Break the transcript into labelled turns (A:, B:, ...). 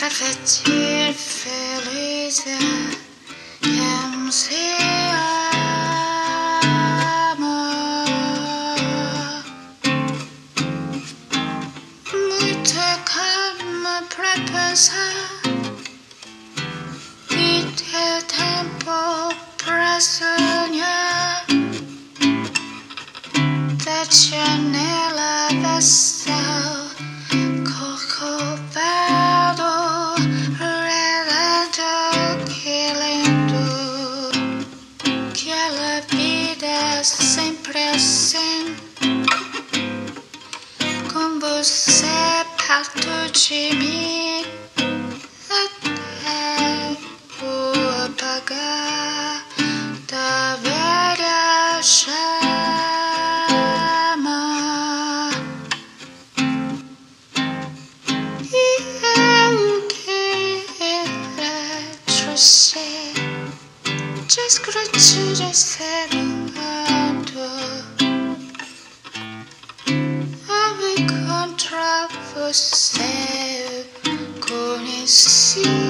A: Cafetiere felice che si ama muito calma pra pensar e ter tempo pra sonhar da janela da céu Corcovado, redondo, que lindo, que a vida é sempre assim, com você perto de mim, até o apagar da velha chama. Discreto de ser amado, ao encontrar você, conheci